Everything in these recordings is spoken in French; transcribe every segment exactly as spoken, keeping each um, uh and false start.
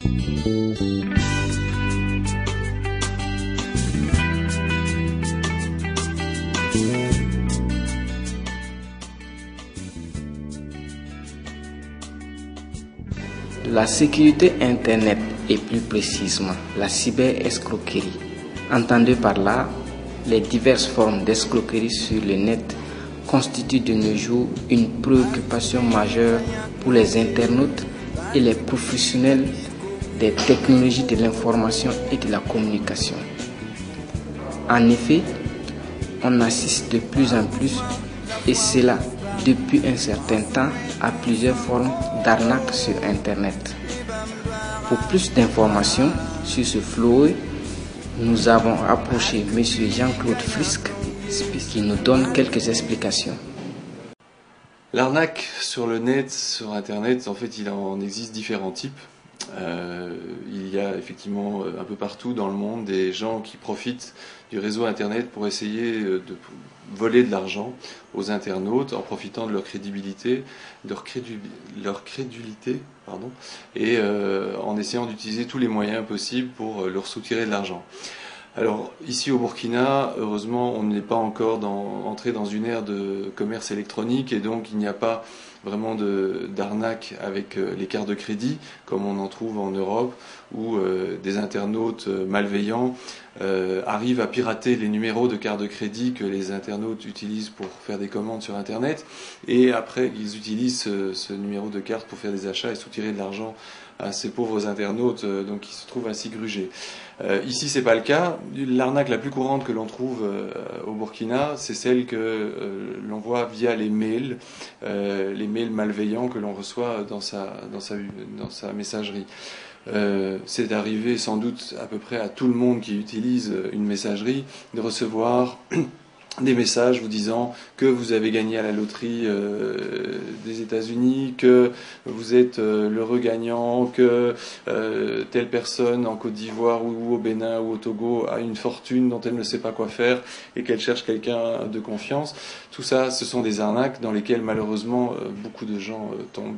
La sécurité Internet et plus précisément la cyberescroquerie. Entendez par là les diverses formes d'escroquerie sur le net constituent de nos jours une préoccupation majeure pour les internautes et les professionnels des technologies de l'information et de la communication. En effet, on assiste de plus en plus, et cela depuis un certain temps, à plusieurs formes d'arnaques sur Internet. Pour plus d'informations sur ce fléau, nous avons approché M. Jean-Claude Frisk qui nous donne quelques explications. L'arnaque sur le net, sur Internet, en fait, il en existe différents types. Euh, il y a effectivement un peu partout dans le monde des gens qui profitent du réseau Internet pour essayer de voler de l'argent aux internautes en profitant de leur crédibilité, de leur, crédu leur crédulité, pardon, et euh, en essayant d'utiliser tous les moyens possibles pour leur soutirer de l'argent. Alors ici au Burkina, heureusement, on n'est pas encore dans, entré dans une ère de commerce électronique et donc il n'y a pas vraiment d'arnaque avec euh, les cartes de crédit comme on en trouve en Europe où euh, des internautes euh, malveillants euh, arrivent à pirater les numéros de cartes de crédit que les internautes utilisent pour faire des commandes sur Internet et après ils utilisent ce, ce numéro de carte pour faire des achats et soutirer de l'argent à ces pauvres internautes euh, donc qui se trouvent ainsi grugés. Euh, ici c'est pas le cas. L'arnaque la plus courante que l'on trouve euh, au Burkina, c'est celle que euh, l'on voit via les mails, euh, les mails malveillants que l'on reçoit dans sa, dans sa, dans sa messagerie. Euh, c'est arrivé sans doute à peu près à tout le monde qui utilise une messagerie de recevoir des messages vous disant que vous avez gagné à la loterie euh, des États-Unis, que vous êtes euh, l'heureux gagnant, que euh, telle personne en Côte d'Ivoire ou au Bénin ou au Togo a une fortune dont elle ne sait pas quoi faire et qu'elle cherche quelqu'un de confiance. Tout ça, ce sont des arnaques dans lesquelles malheureusement euh, beaucoup de gens euh, tombent.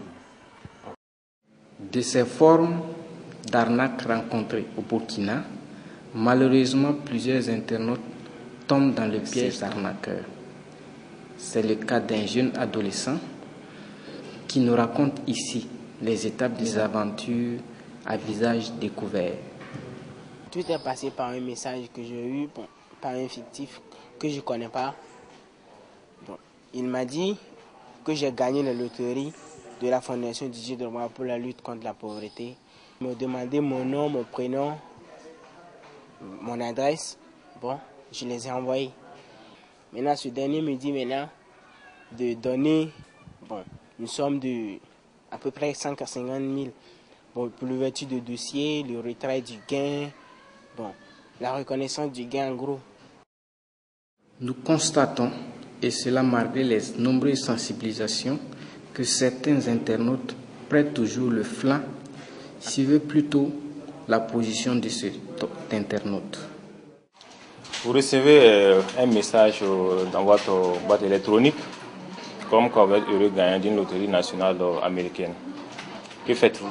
De ces formes d'arnaques rencontrées au Burkina, malheureusement plusieurs internautes tombent dans le piège d'arnaqueurs. C'est le cas d'un jeune adolescent qui nous raconte ici les étapes des aventures à visage découvert. Tout est passé par un message que j'ai eu, bon, par un fictif que je ne connais pas. Bon, il m'a dit que j'ai gagné la loterie de la Fondation Didier Drogba pour la lutte contre la pauvreté. Il m'a demandé mon nom, mon prénom, mon adresse. Bon, je les ai envoyés. Maintenant, ce dernier me dit maintenant de donner bon, une somme de à peu près cent cinquante mille bon, pour l'ouverture de dossier, le retrait du gain, bon, la reconnaissance du gain en gros. Nous constatons, et cela malgré les nombreuses sensibilisations, que certains internautes prêtent toujours le flanc, suivent plutôt la position de cet internaute. Vous recevez euh, un message euh, dans votre boîte électronique, comme quand vous êtes heureux gagnant d'une loterie nationale euh, américaine. Que faites-vous?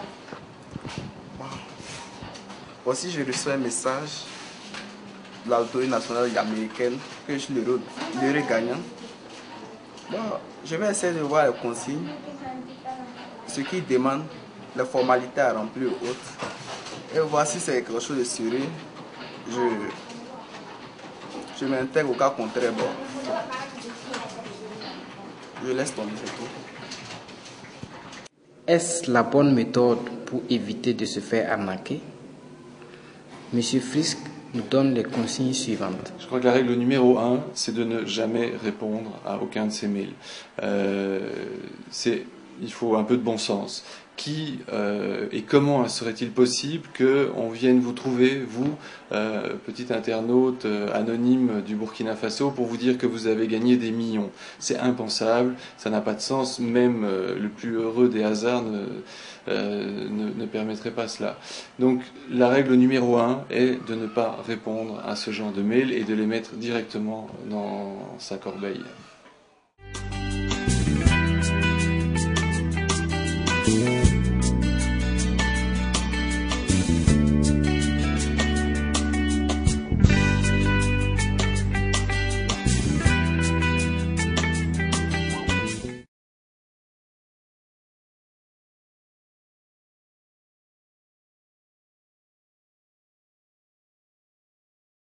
Bon, si je reçois un message de la loterie nationale américaine, que je suis l'heureux gagnant, bon, je vais essayer de voir les consignes, ce qu'ils demandent, les formalités à remplir ou autres, et voir si c'est quelque chose de sérieux. Je, je m'intègre au cas contraire, bon, je laisse tomber, c'est tout. Est-ce la bonne méthode pour éviter de se faire arnaquer? Monsieur Frisk nous donne les consignes suivantes. Je crois que la règle numéro un, c'est de ne jamais répondre à aucun de ces mails. Euh, c'est, il faut un peu de bon sens. Qui euh, et comment serait-il possible qu'on vienne vous trouver, vous, euh, petit internaute euh, anonyme du Burkina Faso, pour vous dire que vous avez gagné des millions? C'est impensable, ça n'a pas de sens, même euh, le plus heureux des hasards ne, euh, ne, ne permettrait pas cela. Donc la règle numéro un est de ne pas répondre à ce genre de mails et de les mettre directement dans sa corbeille.